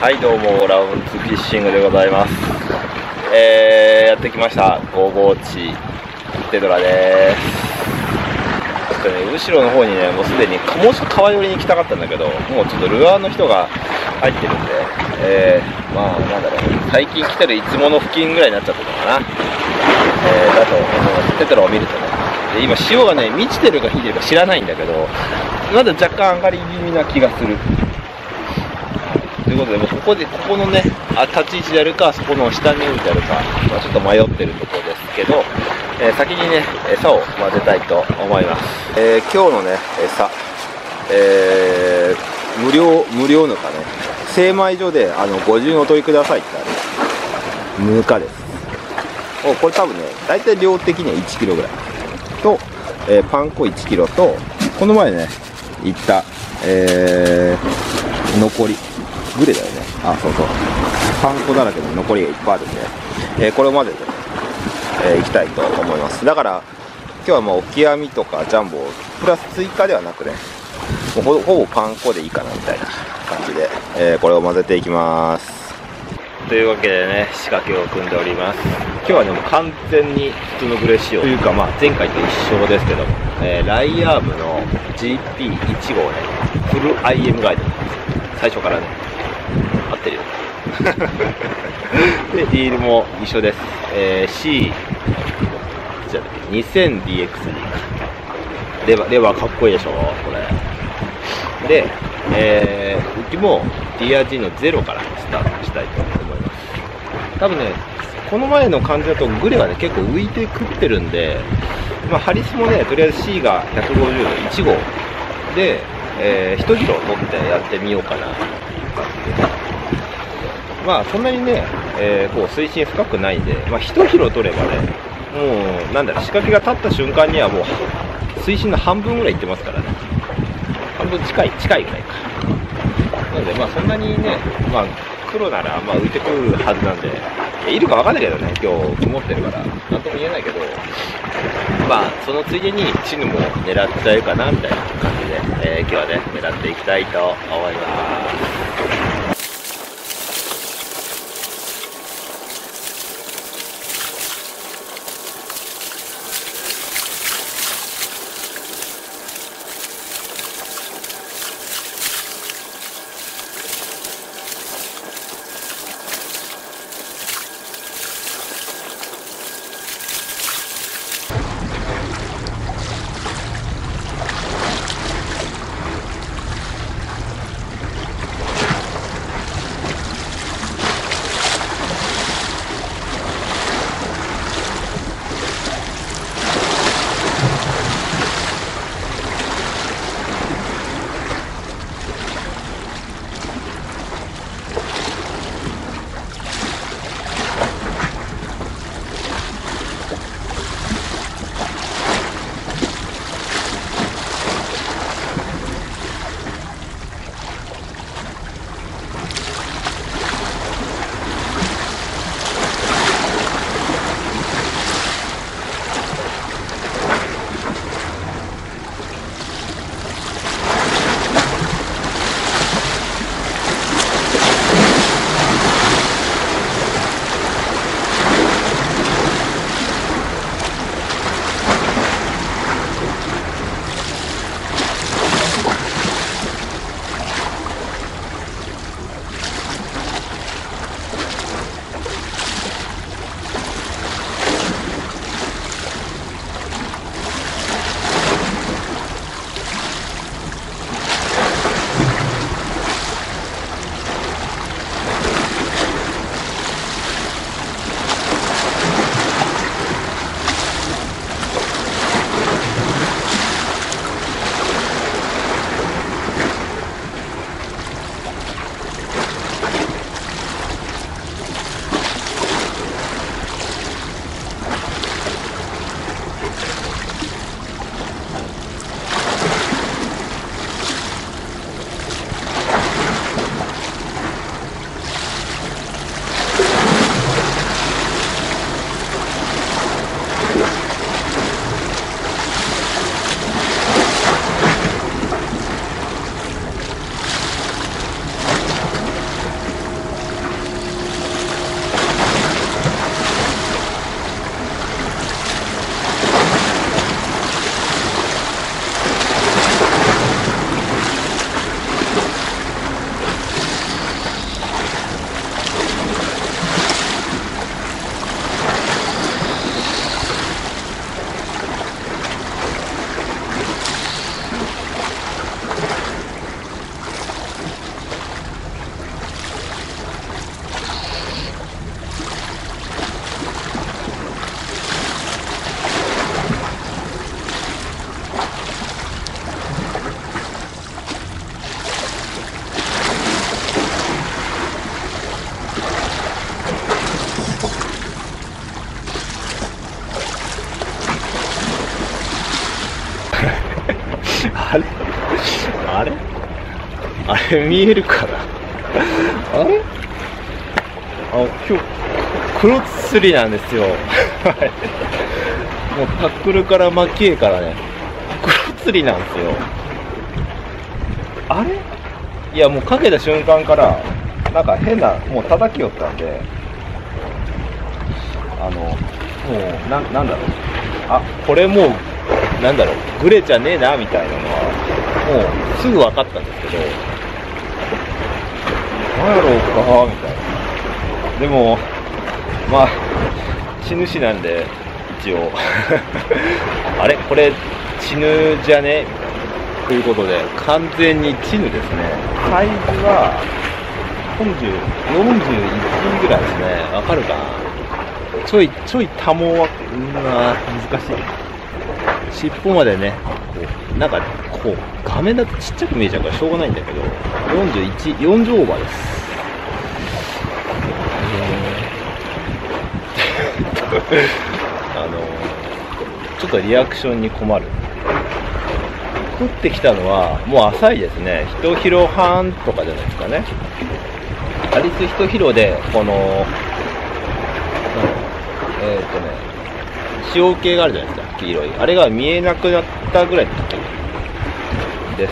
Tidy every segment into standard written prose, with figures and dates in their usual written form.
はいどうも、ラウンズフィッシングでございます。やってきました55地テドラです。ちょっとね、後ろの方にね、もうすでにもうちょっと川寄りに行きたかったんだけど、もうちょっとルアーの人が入ってるんで、まあなんだろう、最近来てるいつもの付近ぐらいになっちゃってるのかな。だと思います。テトラを見るとね、で今潮がね満ちてるか引いてるか知らないんだけど、まだ若干上がり気味な気がする。ということで、もうここのね、立ち位置でやるか、そこの下に置いてやるか、まあ、ちょっと迷ってるところですけど、先にね、餌を混ぜたいと思います。今日のね、餌、無料ぬかね、精米所でご自由にお取りくださいってあるぬかです。これ多分ね、大体量的には1キロぐらいと、パン粉1キロと、この前ね、言った、残りグレだよね。そうそう、パン粉だらけの残りがいっぱいあるんで、これを混ぜて、いきたいと思います。だから今日はもうオキアミとかジャンボプラス追加ではなくね、もうほぼパン粉でいいかなみたいな感じで、これを混ぜていきます。というわけでね、仕掛けを組んでおります。今日はね、もう完全に普通のグレ仕様というか、まあ、前回と一緒ですけども、ライアームの GP1 号ね、フル IM ガイドなんですよ。最初からね、合ってるよで、ディールも一緒です。2000DXD か。レバーかっこいいでしょ、これ。で、浮きも DRG の0からスタートしたいと思います。多分ね、この前の感じだとグレはね、結構浮いて食ってるんで、まあ、ハリスもね、とりあえず C が150の1号で、1キロ取ってやってみようかなという感じで。まあそんなにね、こう水深深くないんで、まあ、1キロ取ればね、もうなんだろう、仕掛けが立った瞬間にはもう水深の半分ぐらいいってますからね。半分近いぐらいか。なのでまあそんなにね、まあ黒ならまあ浮いてくるはずなんで、いるかわかんないけどね、今日曇ってるからなんとも言えないけど、まあそのついでにチヌも狙っちゃうかなみたいな感じで、今日はね狙っていきたいと思います。 れ見えるかなあれ、今日黒釣りなんですよもうタックルから巻き絵からね黒釣りなんですよ。あれ、いやもうかけた瞬間からなんか変な、もう叩きよったんで、もうなんだろう、これもうなんだろう、グレちゃねえなみたいなのはもうすぐ分かったんですけど、なんやろうかみたいな。でもまあ血主なんで一応あれこれ血ぬじゃねということで完全に血ぬですね。サイズは41ぐらいですね。わかるかな。ちょい多毛は難しい。尻尾までねこうなんかこう画面だとちっちゃく見えちゃうからしょうがないんだけど、40オーバーです。ちょっとリアクションに困る。食ってきたのはもう浅いですね。1キロ半とかじゃないですかね。アリス1キロでこの塩系があるじゃないですか、黄色いあれが見えなくなったぐらいの時です。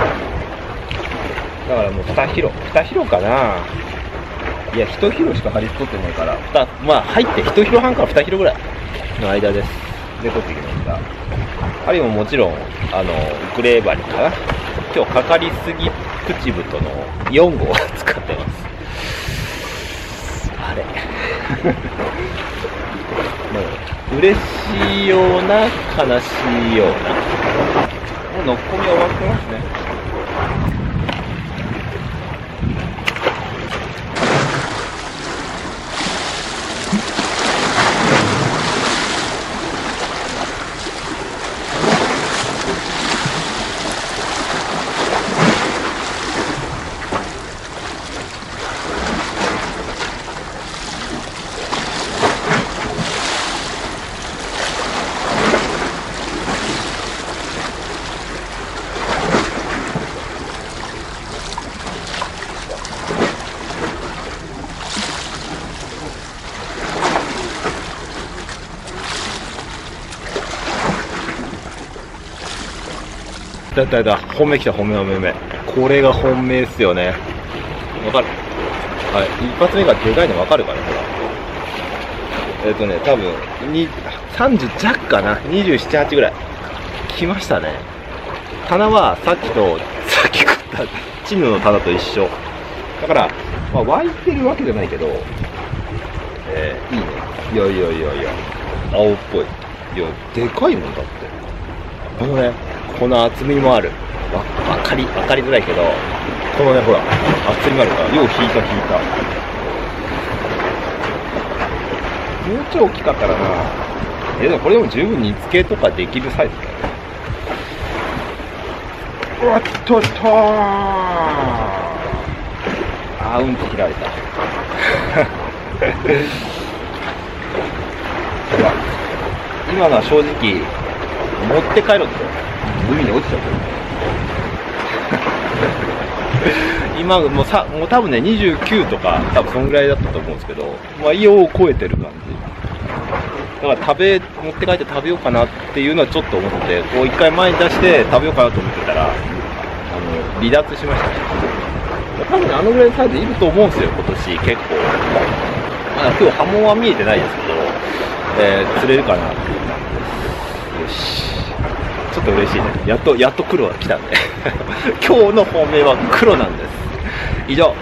だからもう2キロかな。いや1キロしかハリス取ってないから、まあ入って1キロ半から2キロぐらいの間です。で取ってきました。針ももちろんグレーバリかな。今日かかりすぎ口太の4号を使ってます。あれもう嬉しいような悲しいような、もうノッコミ終わってますね。本命来た、本命。これが本命っすよね。わかる？はい。一発目がでかいのわかるかな、ほら。多分、30弱かな。27、8ぐらい。来ましたね。棚はさっき食ったチヌの棚と一緒。だから、まあ、湧いてるわけじゃないけど、いいね。いや。青っぽい。いや、でかいもんだって。この厚みもある。分かりづらいけど、このね、ほら、厚みもあるから、よう引いた。もうちょい大きかったらな。でもこれでも十分煮付けとかできるサイズだよね。うわっとっとー。うんと切られた。今のは正直、持って帰ろうって海に落ちちゃった今もう多分ね29とか多分そんぐらいだったと思うんですけど、まあよう超えてる感じだから、持って帰って食べようかなっていうのはちょっと思って、こう一回前に出して食べようかなと思ってたら離脱しましたね。多分ねぐらいのサイズいると思うんですよ今年結構。まだ今日波紋は見えてないですけど、釣れるかなっていう感じです。よし、ちょっと嬉しいね。やっと黒が来たんで今日の本命は黒なんです。以上。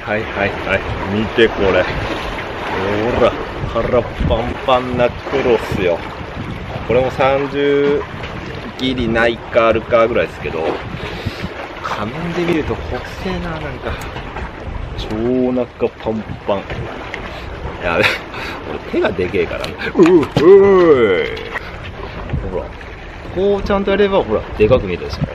はいはいはい。見てこれ。ほら、腹パンパンなクロスよ。これも30ギリないかあるかぐらいですけど、仮面で見ると細えな、なんか。超お腹パンパン。やべ、俺手がでけえからね。ほら、こうちゃんとやれば、ほら、でかく見えたでしょ。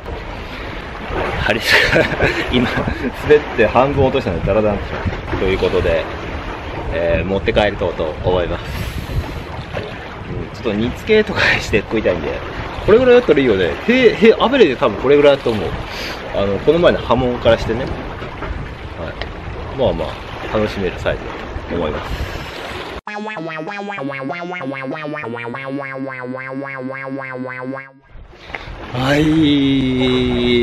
今、滑って半分落としたのでダラダランということで、持って帰りとうと思います。ちょっと煮付けとかして食いたいんで、これぐらいだったらいいよね。アベレで多分これぐらいだと思う。この前の波紋からしてね。はい。まあまあ、楽しめるサイズだと思います。はい、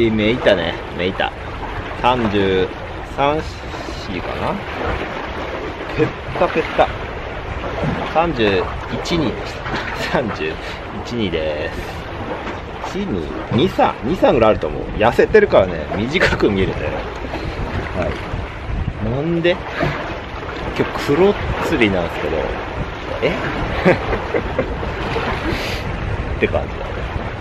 めいたね、めいた。33、4かな。ペッタペッタ。31、2でした。31、2です。チーム2、3、2、3ぐらいあると思う。痩せてるからね、短く見えるんだよね。はい。なんで今日黒釣りなんですけど、って感じだね。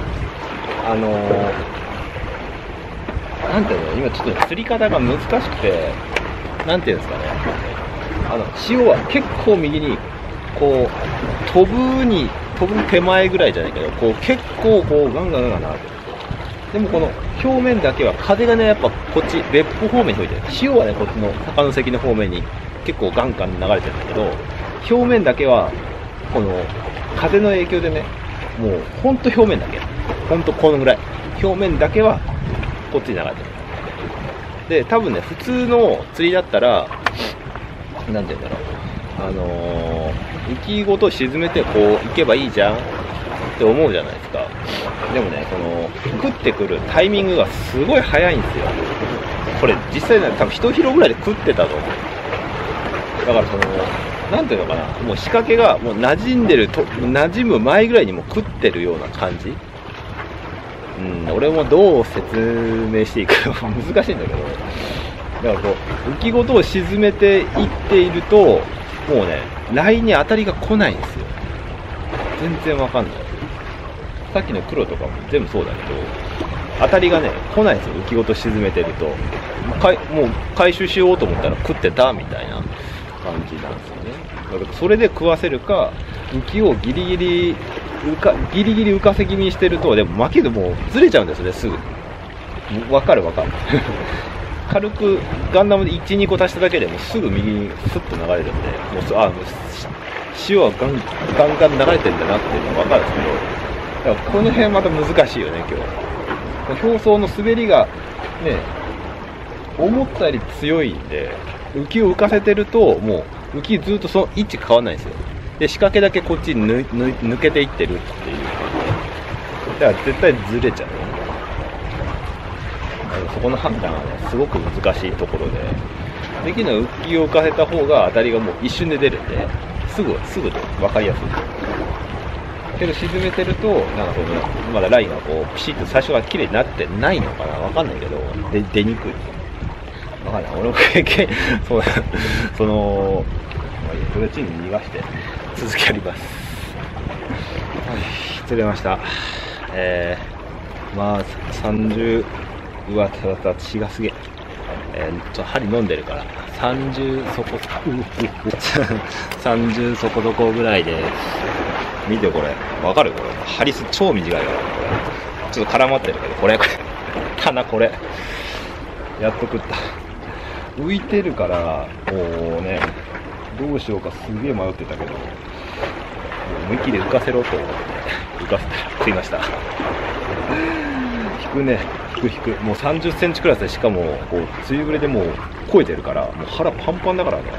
なんていうの、今ちょっと釣り方が難しくて、なんていうんですかね、潮は結構右に、こう、飛ぶ手前ぐらいじゃないけど、こう、結構こう、ガンガン流れてる。でもこの表面だけは風がね、やっぱこっち、別府方面に吹いてる。潮はね、こっちの坂の関の方面に結構ガンガン流れてるんだけど、表面だけは、この、風の影響でね、もう、ほんと表面だけ。ほんとこのぐらい。表面だけは、こっちに流れてる。で、多分ね、普通の釣りだったら、なんて言うんだろう。浮きごと沈めてこう行けばいいじゃんって思うじゃないですか。でもね、食ってくるタイミングがすごい早いんですよ。これ実際ね、多分1広ぐらいで食ってたと思う。だからなんていうのかな、もう仕掛けがもう馴染む前ぐらいにもう食ってるような感じ。俺もどう説明していいか難しいんだけど、だからこう浮きごとを沈めていっていると、もうね、ラインに当たりが来ないんですよ。全然わかんない。さっきの黒とかも全部そうだけど、当たりがね、来ないんですよ。浮きごと沈めてると。もう回収しようと思ったら食ってたみたいな感じなんですよね。だからそれで食わせるか、浮きをギリギリ浮かせ気味にしてると、でも巻きでもうずれちゃうんですよね、すぐ。わかる。軽くガンダムで 1,2 個足しただけでもうすぐ右にスッと流れるんで、もう潮はガンガン流れてるんだなっていうのがわかるんですけど、だからこの辺また難しいよね、今日。表層の滑りがね、思ったより強いんで、浮きを浮かせてると、もう浮きずっとその位置変わらないんですよ。で、仕掛けだけこっちに抜けていってるっていう感じで、だから絶対ずれちゃうね。そこの判断はね、すごく難しいところで、できるのは浮きを浮かせた方が当たりがもう一瞬で出るんで、すぐで分かりやすい。けど沈めてると、なんかまだラインがこうピシッと最初は綺麗になってないのかな、分かんないけど、出にくい。分かんない。俺も経験、これチームに逃がして続きやります。はい、釣れました。まあ30、うわ、血がすげえ。ちょっと針飲んでるから30そこ30そこどこぐらいで、見てこれ、わかる？これ針数超短いから、これちょっと絡まってるけど、これ棚これやっと食った。浮いてるからもうね、どうしようかすげえ迷ってたけど、もう思いっきり浮かせろと思って浮かせた、食いました。引くね、引く。もう30センチクラスで、しかもこうつゆぐれでもう超えてるから、もう腹パンパンだからね、こ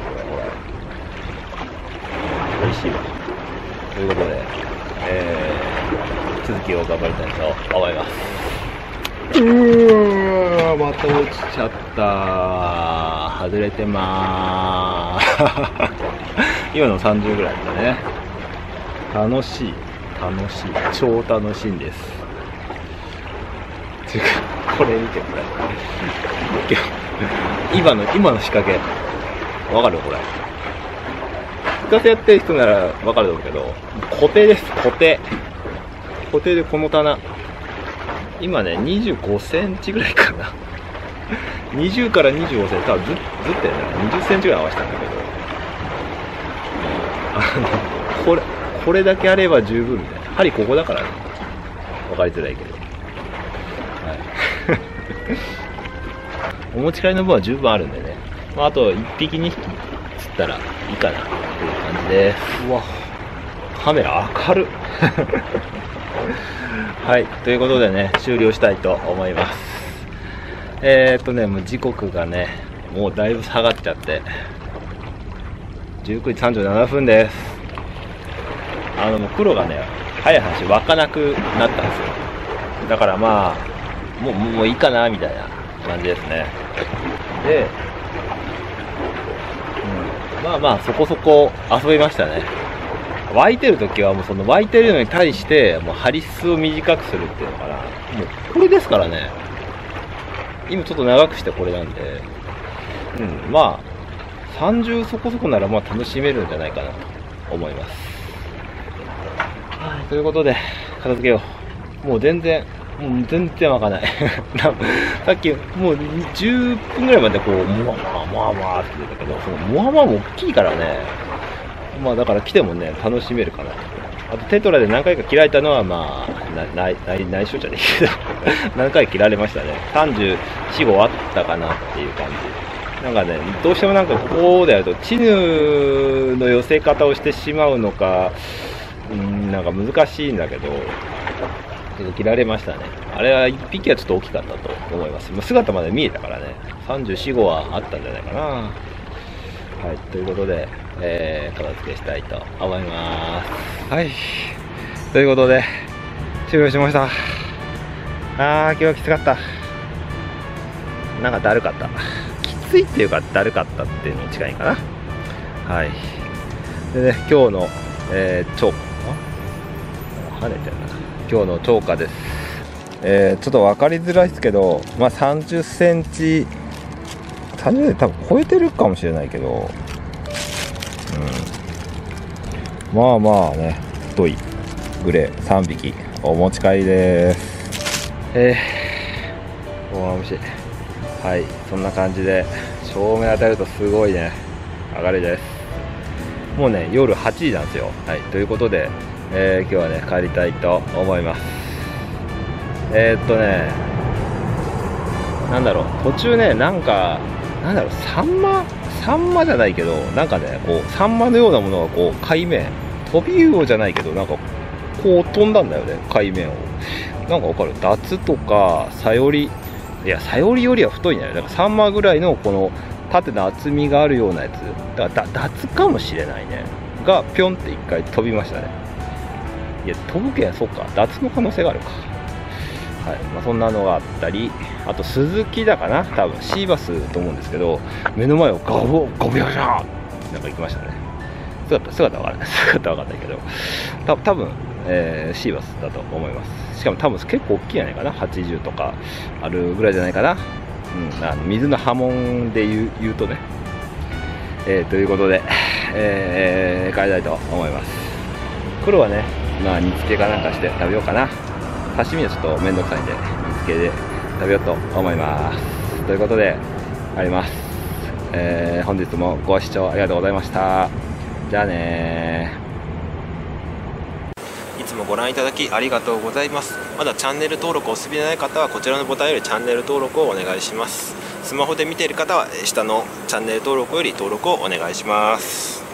れ美味しいわ。ということで、続きを頑張りたいと思います。また落ちちゃった。外れてまーす。今の30ぐらいだね。楽しい。超楽しいんです。ていうか、 これ見てこれ今の仕掛けわかる？これ深瀬やってる人ならわかると思うけど、固定です。固定でこの棚今ね25センチぐらいかな20から25センチ、多分ずってね20センチぐらい合わせたんだけど、これだけあれば十分みたいな。針ここだからね、分かりづらいけど、はい、お持ち帰りの分は十分あるんでね、まあ、あと1匹2匹釣ったらいいかなという感じです。うわ、カメラ明るはい、ということでね、終了したいと思います。もう時刻がね、もうだいぶ下がっちゃって、19時37分です。もう黒がね、早い話湧かなくなったんですよ。だからまあ、もういいかな、みたいな感じですね。で、まあまあ、そこそこ遊びましたね。湧いてる時はもうその湧いてるのに対してもう針数を短くするっていうのかな、もうこれですからね。今ちょっと長くしてこれなんで、まあ30そこそこならまあ楽しめるんじゃないかなと思います。ということで片付けよう。もう全然湧かないさっきもう10分ぐらいまでこうモワモワって言ってたけど、そのモワモワも大きいからね、まあだから来てもね楽しめるかな。あとテトラで何回か切られたのはまあ内緒じゃねえけど何回切られましたね。34、5あったかなっていう感じ。なんかね、どうしてもなんかこうでやるとチヌの寄せ方をしてしまうのか、なんか難しいんだけど、ちょっと切られましたね。あれは1匹はちょっと大きかったと思います。姿まで見えたからね、34、5はあったんじゃないかな。はい、ということで、片付けしたいと思います。はい、ということで終了しました。今日はきつかった。なんかだるかった。きついっていうかだるかったっていうのに近いかな。はい。でね、今日の、超跳ねてるな。今日の超過です。ちょっと分かりづらいですけど、まあ30センチ多分超えてるかもしれないけど、まあまあね、太いグレー3匹お持ち帰りです。大虫。はい、そんな感じで照明当たるとすごいね上がりです。もうね夜8時なんですよ。はい、ということで、今日はね帰りたいと思います。なんだろう、途中ねなんだろう、サンマじゃないけど、なんかねこうサンマのようなものがこう海面飛び魚じゃないけど、なんかこう飛んだんだよね、海面を。なんかわかる？ダツとかサヨリ、いやサヨリよりは太いんだよ。だからサンマぐらいのこの縦の厚みがあるようなやつだからダツかもしれないね、がピョンって一回飛びましたね。いや飛ぶけん、そっか、ダツの可能性があるか。はい、まあ、そんなのがあったり、あとスズキだかな、多分シーバスと思うんですけど、目の前をガビャシャーなんか行きましたね。姿は分かんないけど、多分、シーバスだと思います。しかも多分結構大きいんじゃないかな、80とかあるぐらいじゃないかな。水の波紋で言うとね、ということで、帰りたいと思います。黒はね、まあ煮付けかなんかして食べようかな。刺身はちょっとめんどくさいんで煮付けで食べようと思います。ということで帰ります。本日もご視聴ありがとうございました。じゃあね。いつもご覧いただきありがとうございます。まだチャンネル登録お済みでない方はこちらのボタンよりチャンネル登録をお願いします。スマホで見ている方は下のチャンネル登録より登録をお願いします。